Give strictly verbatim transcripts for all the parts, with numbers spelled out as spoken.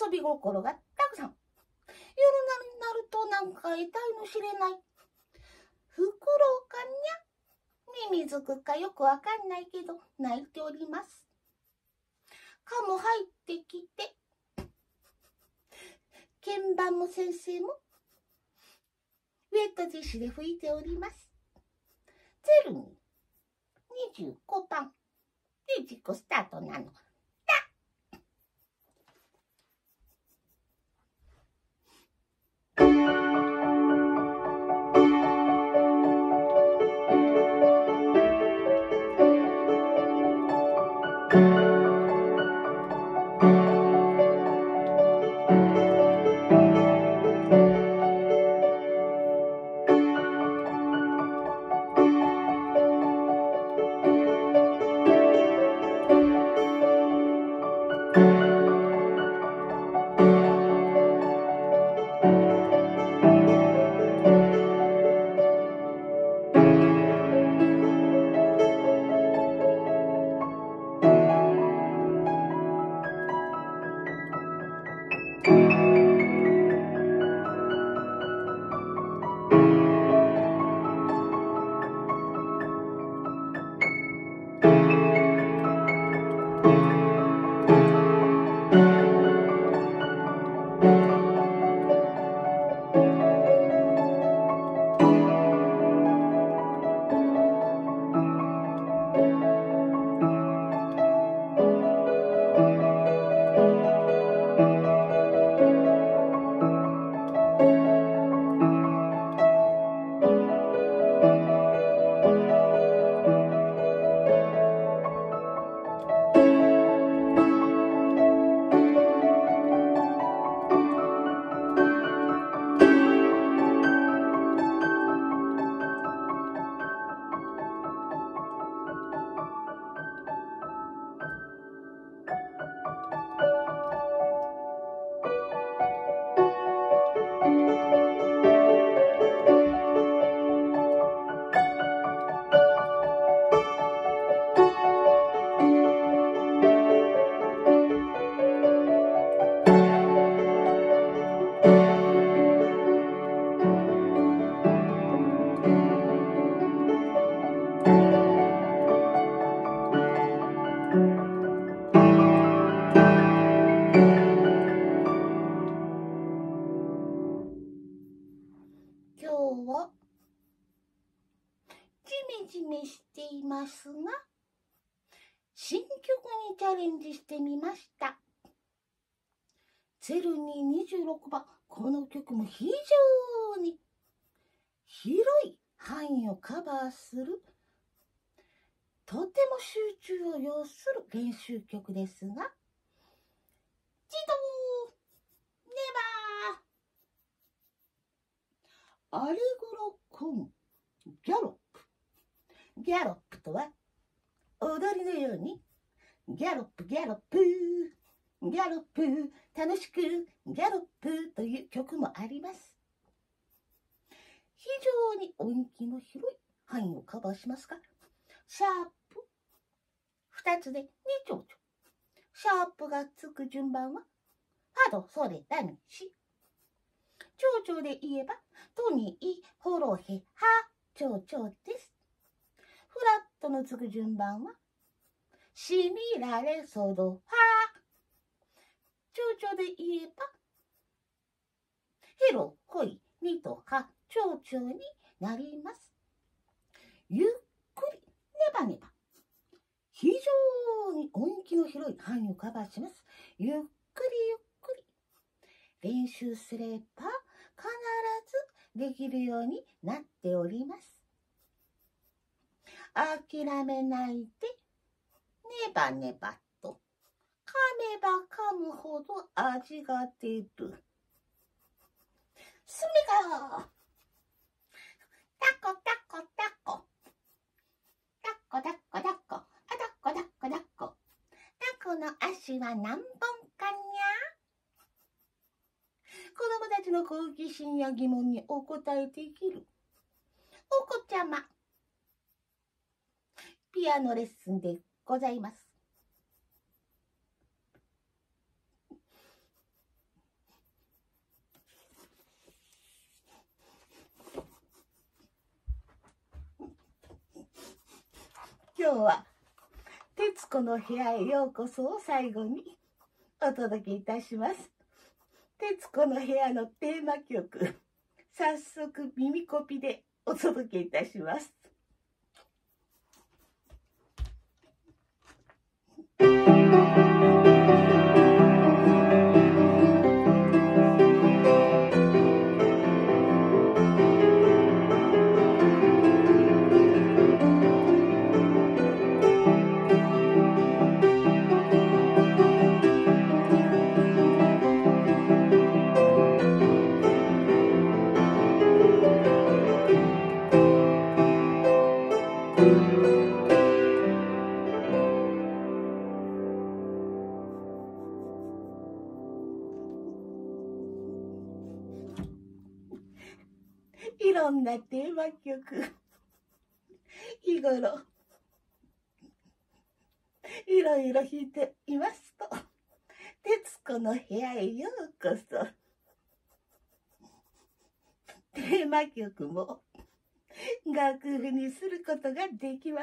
遊び心がたくさん。夜になるとなんか得たいの知れない。フクロウかにゃ、ミミズクかよくわかんないけど鳴いております。蚊も入ってきて、鍵盤も先生もウェットティッシュで拭いております。ゼルににじゅうごばんで自己スタートなの。今日はジメジメしていますが、新曲にチャレンジしてみました。ゼルににじゅうろくばん、この曲も非常に広い範囲をカバーする、とても集中を要する練習曲ですが、自動ネバーアレグロコンギャロップ。ギャロップとは踊りのようにギャロップギャロップギャロップ楽しくギャロップという曲もあります。非常に音域の広い範囲をカバーしますが、シャープふたつでに長調。シャープがつく順番はファド、ソレ、ラ、ミ、シ。長調で言えばトニー、ホロ、ヘ、ハ、長調です。フラットのつく順番はシ、ミ、ラ、レ、ソ、ド、ファ。長調で言えばヘロ、ホイ、ミとハ、長調になります。ゆっくり、ネバネバ。非常に音域の広い範囲をカバーします。ゆっくりゆっくり練習すれば必ずできるようになっております。諦めないでネバネバと噛めば噛むほど味が出る。すみがタコタコタコタコタコタコあタコタコタコタコの足は何本かにゃ。子供たちの好奇心や疑問にお答えできるお子ちゃまピアノレッスンでございます。 今日は「徹子の部屋へようこそ」を最後にお届けいたします。徹子の部屋のテーマ曲、早速耳コピでお届けいたします。いろんなテーマ曲、日頃いろいろ弾いていますと、徹子の部屋へようこそ。テーマ曲も楽譜にすることができます。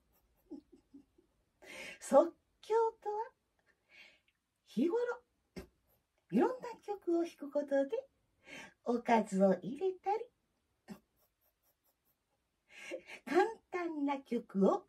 即興とは、日頃いろんな曲を弾くことでおかずを入れたり、簡単な曲を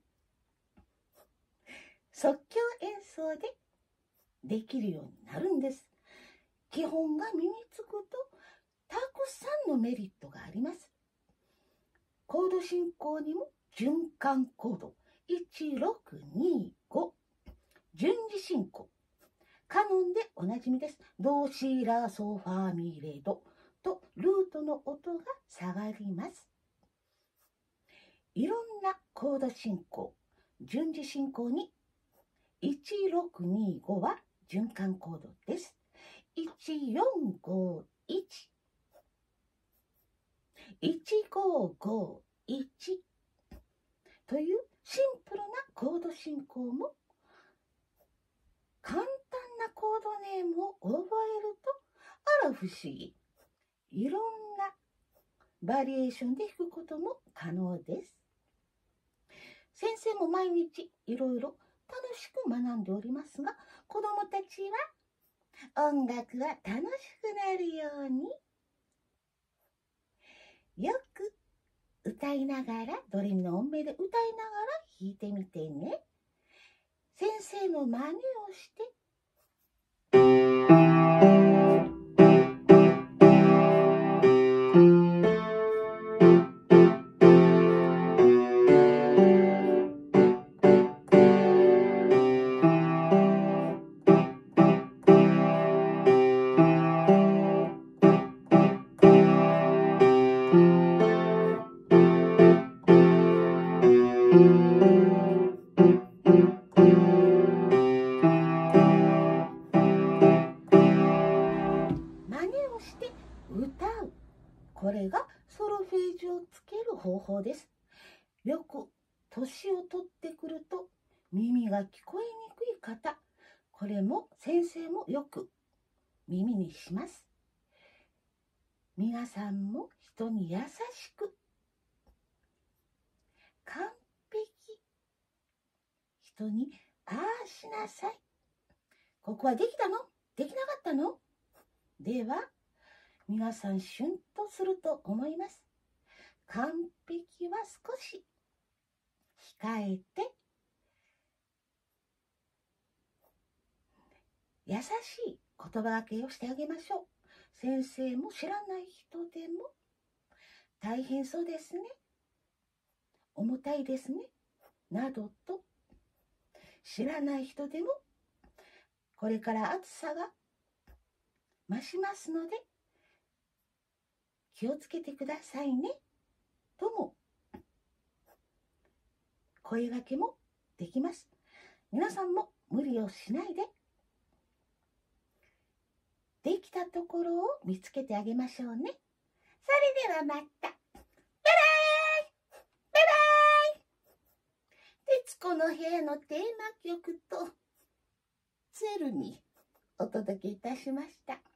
即興演奏でできるようになるんです。基本が身につくとたくさんのメリットがあります。コード進行にも循環コードいちろくにご、順次進行、カノンでおなじみです。ドシラソファミレドとルートの音が下がります。いろんなコード進行、順次進行にいちろくにごは循環コードです。いちよんごいち、いちごごいちというシンプルなコード進行も、簡単なコードネームを覚えると、あら不思議、いろんなバリエーションで弾くことも可能です。先生も毎日いろいろ楽しく学んでおりますが、子どもたちは音楽が楽しくなるように、よく歌いながら、ドレミの音名で歌いながら弾いてみてね。先生の真似をして歌う。これがソルフェージュをつける方法です。よく年を取ってくると耳が聞こえにくい方、これも先生もよく耳にします。皆さんも人に優しく、完璧、人にああしなさい、ここはできたの？できなかったの？では皆さんシュンとすると思います。完璧は少し控えて、優しい言葉がけをしてあげましょう。先生も知らない人でも、大変そうですね、重たいですね、などと、知らない人でもこれから暑さが増しますので気をつけてくださいねとも声掛けもできます。皆さんも無理をしないで、できたところを見つけてあげましょうね。それではまた。バイバイバイバイ。徹子の部屋のテーマ曲とツェルにお届けいたしました。